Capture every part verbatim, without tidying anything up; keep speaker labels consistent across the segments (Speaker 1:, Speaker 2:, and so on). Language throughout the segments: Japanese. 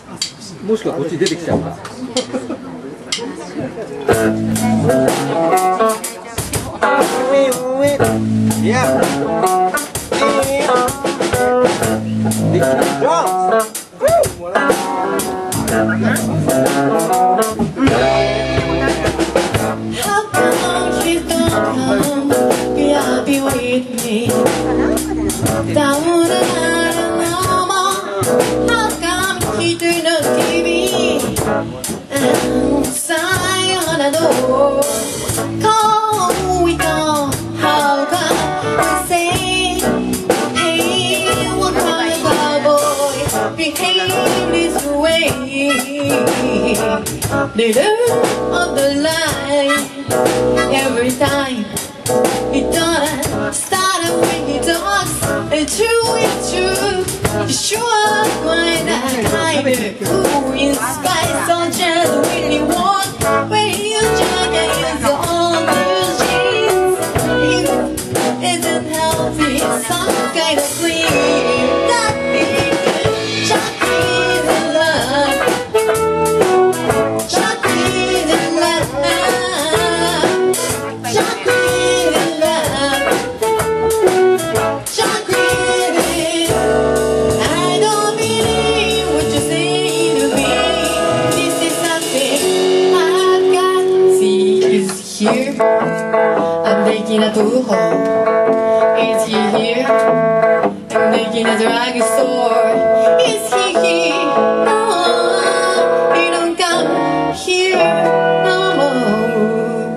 Speaker 1: もしくはこっち出てきちゃうから。
Speaker 2: The love of the line. Every time he does start up when he does. It's true, it's true. You sure find that kind of who inspires on just really want when you jog and use all those jeans. You isn't healthy, some kind of sleep. That is chocolate in love. Chocolate in love. Chocolate in love. Chocolate in. I don't believe what you say to me. This is something I've got. See, is here. I'm making a two-hole. Is he here? I'm making a drugstore. Is he here? No, he don't come here no more.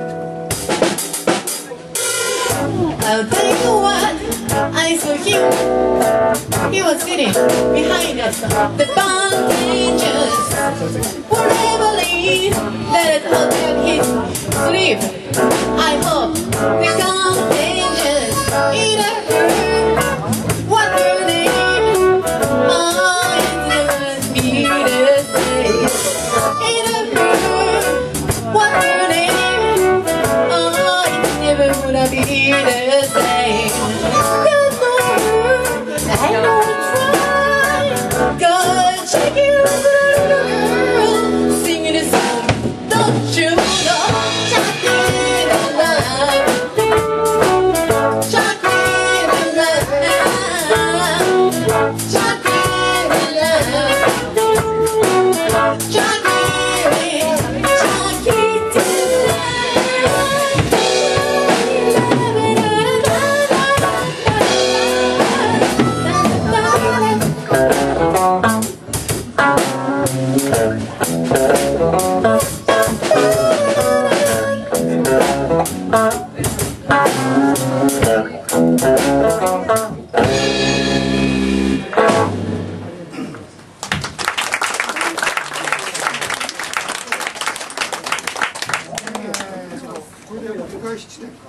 Speaker 2: I'll tell you what, I saw him. He was sitting behind us, the bandages. Whatever leaves, let it out in his sleep. I hope the contagious either hurt. What her name? Oh, it must be the same. Either hurt. What her name? Oh, it never would have been the same. Good Lord, I know it's right. God, check you out, girl, singing a song. Don't you know? Chocolate in love. Chocolate in love. Chocolate in love. Chocolate in chocolate in
Speaker 3: これで折り返し地点か？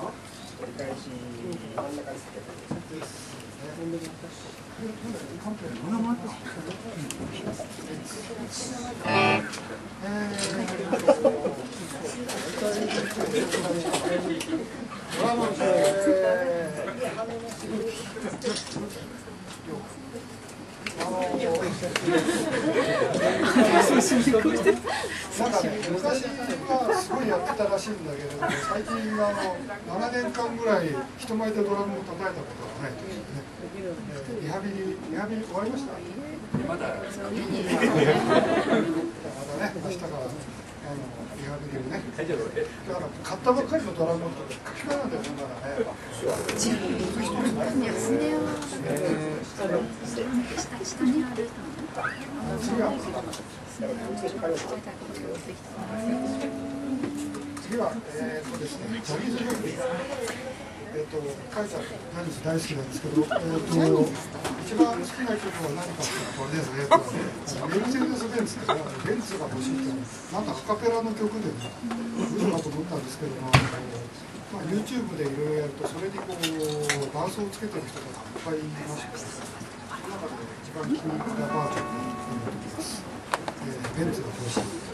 Speaker 3: なんかね、昔はすごいやってたらしいんだけれども、最近あのななねんかんぐらい人前でドラムを叩いたことがないというね。リハビリ、リハビリ終わりました？まだですか？まだね、明日からあのリハビリをね。だから買ったばっかりのドラムって書き換えなんだよね、まだね。じゃあ、一つね。スネアは下にある。次は。次は、えーとですね、ジャニーズ料理、えーと、カイさん、ジャニーズ大好きなんですけど、えーと、一番好きな曲は何かっていうのはこれですね、メルセデス・ベンツって、ベンツが欲しいっていうのは、なんかアカペラの曲でね、いいかと思ったんですけども、まあ、YouTube でいろいろやると、それにこう、伴奏をつけてる人がいっぱいいまして、その中で一番気に入ったバージョンになってきます。ベンツが欲しい。